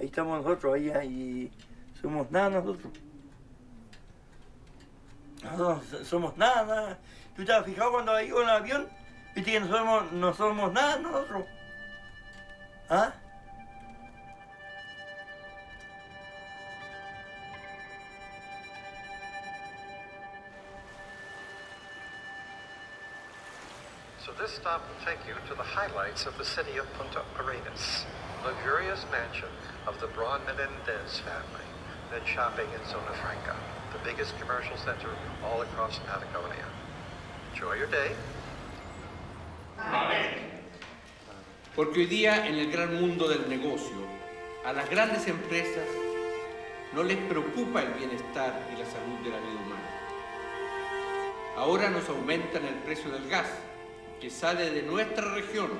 estamos nosotros allá y somos nada nosotros. No somos nada. ¿Tú te has fijado cuando hay un avión? ¿Viste que no somos nada nosotros? ¿Ah? So this stop will take you to the highlights of the city of Punta Arenas, luxurious mansion of the Braun Menendez family, then shopping in Zona Franca, the biggest commercial center all across Patagonia. Enjoy your day. Porque hoy día en el gran mundo del negocio, a las grandes empresas no les preocupa el bienestar y la salud de la vida humana. Ahora nos aumentan el precio del gas, que sale de nuestra región.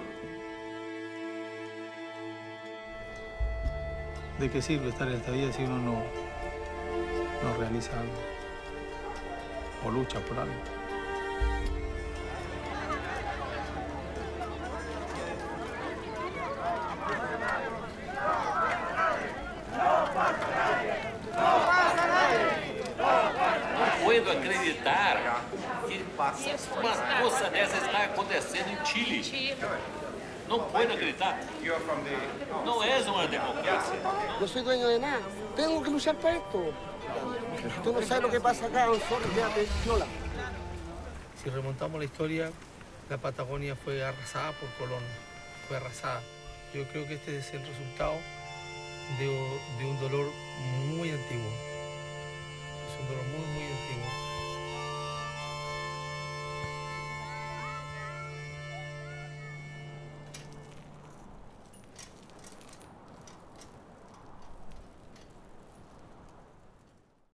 ¿De qué sirve estar en esta vida si uno no realiza algo o lucha por algo? Não puedo acreditar que uma coisa dessa está acontecendo em Chile. Não puedo acreditar. No es una democracia. No soy dueño de nada. Tengo que luchar para esto. Tú no sabes lo que pasa acá, nosotros quédate piola. Si remontamos la historia, la Patagonia fue arrasada por Colón, fue arrasada. Yo creo que este es el resultado de un dolor muy antiguo. Es un dolor muy, muy antiguo.